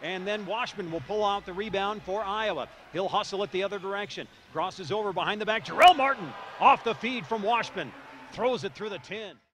And then Washburn will pull out the rebound for Iowa. He'll hustle it the other direction. Crosses over behind the back. Jarell Martin off the feed from Washburn. Throws it through the 10.